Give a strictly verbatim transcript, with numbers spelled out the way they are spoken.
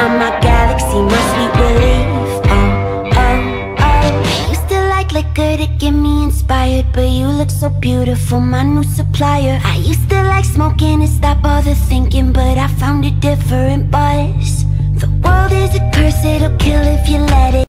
are my galaxy, my sweet relief. Oh, oh, oh. I used to like liquor to get me inspired, but you look so beautiful, my new supplier. I used to like smoking to stop all the thinking, but I found a different buzz. The world is a curse, it'll kill if you let it.